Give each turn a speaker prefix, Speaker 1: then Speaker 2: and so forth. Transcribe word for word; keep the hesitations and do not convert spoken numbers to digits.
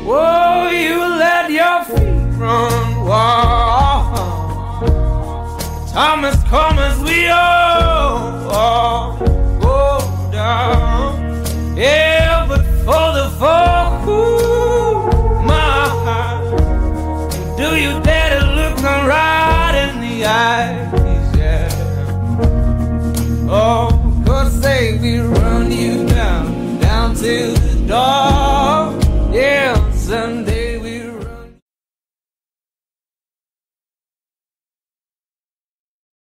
Speaker 1: Oh, you let your feet run wild. Time has come as we all, all go down. Yeah, but for the folk who my heart, do you dare to look them right in the eyes? Yeah. Oh, 'cause say we run you down, down to the dark.